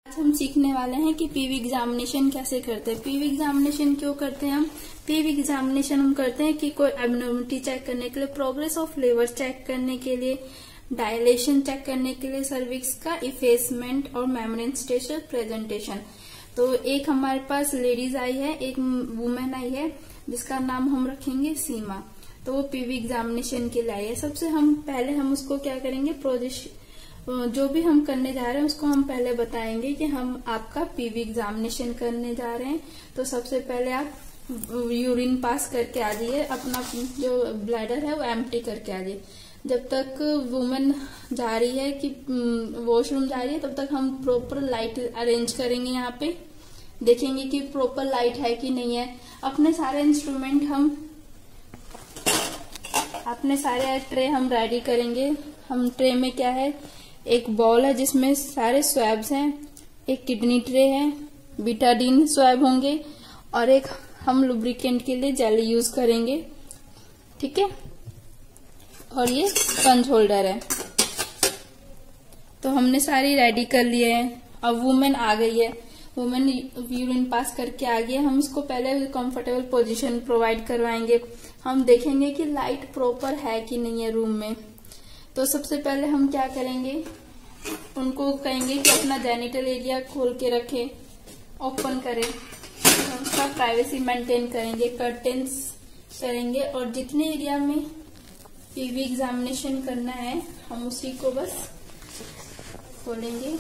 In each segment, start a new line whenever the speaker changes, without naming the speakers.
आज हम सीखने वाले हैं कि पीवी एग्जामिनेशन कैसे करते हैं। पीवी एग्जामिनेशन क्यों करते हैं हम? पीवी एग्जामिनेशन हम करते हैं कि कोई एब्नॉर्मलिटी चेक करने के लिए, प्रोग्रेस ऑफ लेबर चेक करने के लिए, डायलेशन चेक करने के लिए, सर्विक्स का इफेसमेंट और मेम्ब्रेन स्टेशन प्रेजेंटेशन। तो एक हमारे पास लेडीज आई है, एक वुमेन आई है जिसका नाम हम रखेंगे सीमा। तो वो पीवी एग्जामिनेशन के लिए आई है। सबसे पहले हम उसको क्या करेंगे, जो भी हम करने जा रहे हैं उसको हम पहले बताएंगे कि हम आपका पीवी एग्जामिनेशन करने जा रहे हैं। तो सबसे पहले आप यूरिन पास करके आ जाइए, अपना जो ब्लैडर है वो एम्प्टी करके आ जाइए। जब तक वुमेन जा रही है कि वॉशरूम जा रही है, तब तक हम प्रॉपर लाइट अरेंज करेंगे। यहाँ पे देखेंगे कि प्रॉपर लाइट है कि नहीं है। अपने सारे इंस्ट्रूमेंट अपने सारे ट्रे हम रेडी करेंगे। हम ट्रे में क्या है, एक बॉल है जिसमें सारे स्वैब्स हैं, एक किडनी ट्रे है, बीटाडीन स्वैब होंगे, और एक हम लुब्रिकेंट के लिए जेली यूज करेंगे। ठीक है, और ये स्पंज होल्डर है। तो हमने सारी रेडी कर लिए हैं। अब वुमेन आ गई है, वुमेन यूरिन पास करके आ गई है। हम इसको पहले कंफर्टेबल पोजीशन प्रोवाइड करवाएंगे। हम देखेंगे कि लाइट प्रॉपर है कि नहीं है रूम में। तो सबसे पहले हम क्या करेंगे, उनको कहेंगे कि अपना जेनिटल एरिया खोल के रखें, ओपन करें, उसका प्राइवेसी मेंटेन करेंगे, कर्टेन्स करेंगे, और जितने एरिया में पीवी एग्जामिनेशन करना है हम उसी को बस खोलेंगे।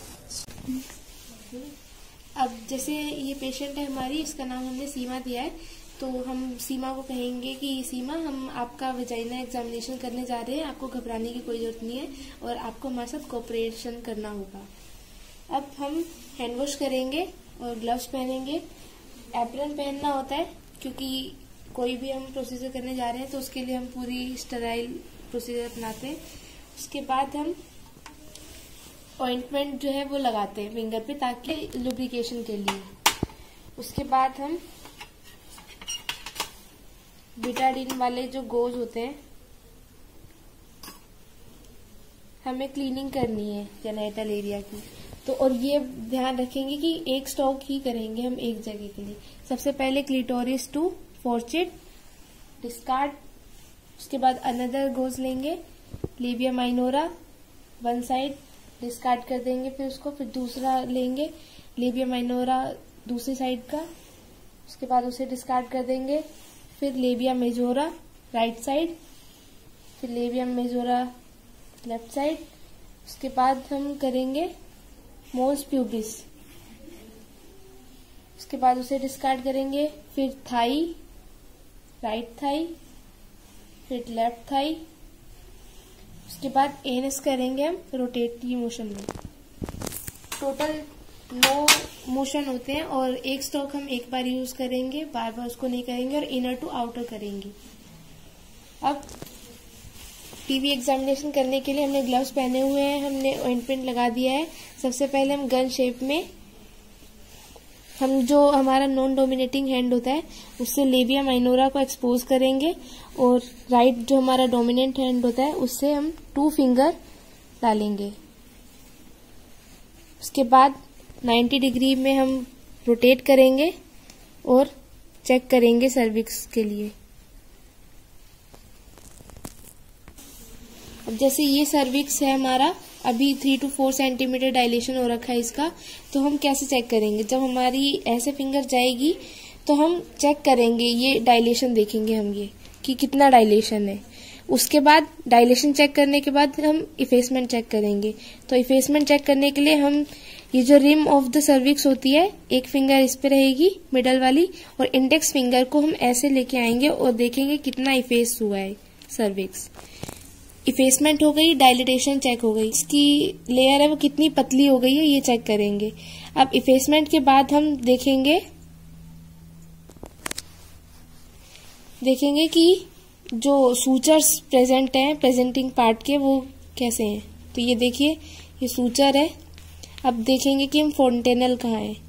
अब जैसे ये पेशेंट है हमारी, इसका नाम हमने सीमा दिया है, तो हम सीमा को कहेंगे कि सीमा, हम आपका वजाइना एग्जामिनेशन करने जा रहे हैं, आपको घबराने की कोई जरूरत नहीं है और आपको हमारे साथ कोऑपरेशन करना होगा। अब हम हैंड वॉश करेंगे और ग्लव्स पहनेंगे। एप्रन पहनना होता है क्योंकि कोई भी हम प्रोसीजर करने जा रहे हैं तो उसके लिए हम पूरी स्टेराइल प्रोसीजर अपनाते हैं। उसके बाद हम ऑइंटमेंट जो है वो लगाते हैं फिंगर पे, ताकि लुब्रिकेशन के लिए। उसके बाद हम बीटाडीन वाले जो गोज होते हैं, हमें क्लीनिंग करनी है जेनिटल एरिया की। तो और ये ध्यान रखेंगे कि एक स्टॉक ही करेंगे हम एक जगह के लिए। सबसे पहले क्लिटोरिस टू फोर्चेट डिस्कार्ड, उसके बाद अनदर गोज लेंगे, labia minora one side discard कर देंगे, फिर उसको फिर दूसरा लेंगे, लेबिया माइनोरा दूसरी साइड का, उसके बाद उसे डिस्कार्ड कर देंगे, फिर लेबिया मेजोरा राइट साइड, फिर लेबिया मेजोरा लेफ्ट साइड। उसके बाद हम करेंगे मोस प्यूबिस, उसके बाद उसे डिस्कार्ड करेंगे, फिर थाई, राइट थाई, फिर लेफ्ट थाई। उसके बाद एनस करेंगे हम रोटेटरी मोशन में। टोटल 9 मोशन होते हैं और एक स्टॉक हम एक बार यूज करेंगे, बार बार उसको नहीं करेंगे, और इनर टू आउटर करेंगे। अब पीवी एग्जामिनेशन करने के लिए हमने ग्लव्स पहने हुए हैं, हमने ऑइंटमेंट लगा दिया है। सबसे पहले हम गन शेप में हम जो हमारा नॉन डोमिनेटिंग हैंड होता है उससे लेबिया माइनोरा को एक्सपोज करेंगे, और राइट जो हमारा डोमिनेंट हैंड होता है उससे हम 2 फिंगर डालेंगे। उसके बाद 90 डिग्री में हम रोटेट करेंगे और चेक करेंगे सर्विक्स के लिए। अब जैसे ये सर्विक्स है हमारा, अभी 3 to 4 सेंटीमीटर डायलेशन हो रखा है इसका। तो हम कैसे चेक करेंगे, जब हमारी ऐसे फिंगर जाएगी तो हम चेक करेंगे, ये डायलेशन देखेंगे हम ये कि कितना डायलेशन है। उसके बाद डायलेशन चेक करने के बाद हम इफेसमेंट चेक करेंगे। तो इफेसमेंट चेक करने के लिए हम ये जो रिम ऑफ द सर्विक्स होती है, एक फिंगर इस पे रहेगी मिडल वाली, और इंडेक्स फिंगर को हम ऐसे लेके आएंगे और देखेंगे कितना इफेस हुआ है सर्विक्स। इफेसमेंट हो गई, डायलिटेशन चेक हो गई, इसकी लेयर है वो कितनी पतली हो गई है ये चेक करेंगे। अब इफेसमेंट के बाद हम देखेंगे कि जो सूचर्स प्रेजेंट हैं प्रेजेंटिंग पार्ट के, वो कैसे हैं। तो ये देखिए, ये सूचर है। अब देखेंगे कि हम फोंटेनल कहाँ है।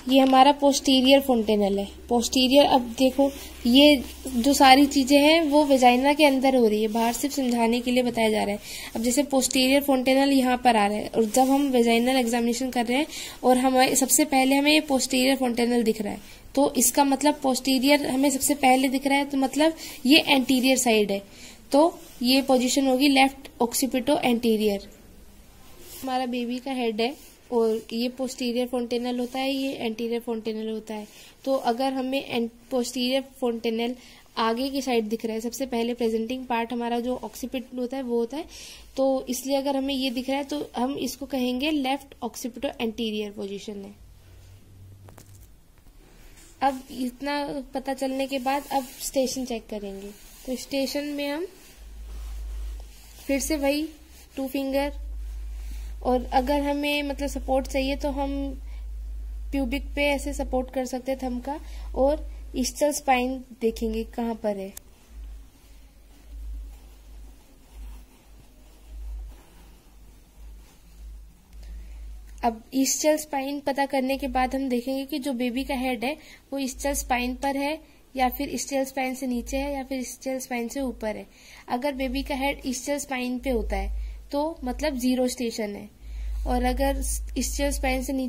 ये हमारा पोस्टीरियर फोंटेनल है। पोस्टीरियर, अब देखो ये जो सारी चीजें हैं वो वेजाइना के अंदर हो रही है, बाहर सिर्फ समझाने के लिए बताया जा रहा है। अब जैसे पोस्टीरियर फोंटेनल यहाँ पर आ रहा है, और जब हम वेजाइनल एग्जामिनेशन कर रहे हैं और हमें सबसे पहले हमें ये पोस्टीरियर फोंटेनल दिख रहा है, तो इसका मतलब पोस्टीरियर हमें सबसे पहले दिख रहा है, तो मतलब ये एंटीरियर साइड है, तो ये पोजीशन होगी लेफ्ट ऑक्सीपिटो एंटीरियर। हमारा बेबी का हेड है और ये पोस्टीरियर फोंटेनल होता है, ये एंटीरियर फोंटेनल होता है। तो अगर हमें पोस्टीरियर फोंटेनल आगे की साइड दिख रहा है, सबसे पहले प्रेजेंटिंग पार्ट हमारा जो ऑक्सीपिट होता है वो होता है, तो इसलिए अगर हमें ये दिख रहा है तो हम इसको कहेंगे लेफ्ट ऑक्सीपिटो एंटीरियर पोजीशन है। अब इतना पता चलने के बाद अब स्टेशन चेक करेंगे। तो स्टेशन में हम फिर से वही 2 फिंगर, और अगर हमें मतलब सपोर्ट चाहिए तो हम प्यूबिक पे ऐसे सपोर्ट कर सकते हैं थंब का, और ईस्टल स्पाइन देखेंगे कहाँ पर है। अब ईस्टल स्पाइन पता करने के बाद हम देखेंगे कि जो बेबी का हेड है वो ईस्टल स्पाइन पर है, या फिर ईस्टल स्पाइन से नीचे है, या फिर ईस्टल स्पाइन से ऊपर है। अगर बेबी का हेड ईस्टल स्पाइन पे होता है तो मतलब 0 स्टेशन है, और अगर ईस्टल स्पाइन से नीचे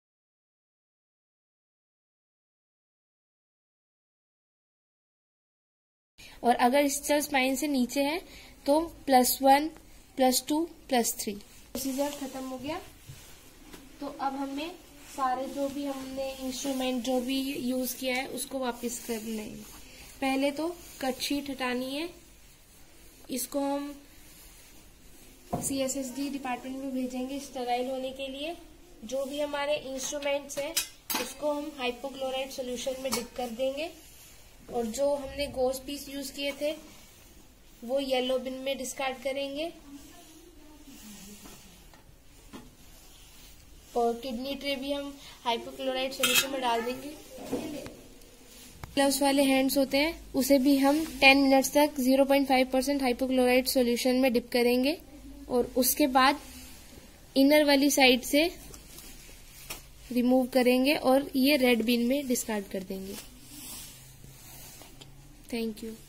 और अगर ईस्टल स्पाइन से नीचे है तो +1, +2, +3। प्रोसीजर खत्म हो गया। तो अब हमें सारे जो भी हमने इंस्ट्रूमेंट जो भी यूज किया है उसको वापस करना है। पहले तो कट शीट हटानी है, इसको हम CSSD डिपार्टमेंट में भेजेंगे स्टेराइल होने के लिए। जो भी हमारे इंस्ट्रूमेंट्स हैं उसको हम हाइपोक्लोराइड सॉल्यूशन में डिप कर देंगे, और जो हमने गोज पीस यूज किए थे वो येलो बिन में डिस्कार्ड करेंगे, और किडनी ट्रे भी हम हाइपोक्लोराइड सॉल्यूशन में डाल देंगे। ग्लव्स वाले हैंड्स होते हैं उसे भी हम 10 मिनट्स तक 0.5% हाइपोक्लोराइड सॉल्यूशन में डिप करेंगे, और उसके बाद इनर वाली साइड से रिमूव करेंगे और ये रेड बिन में डिस्कार्ड कर देंगे। Thank you.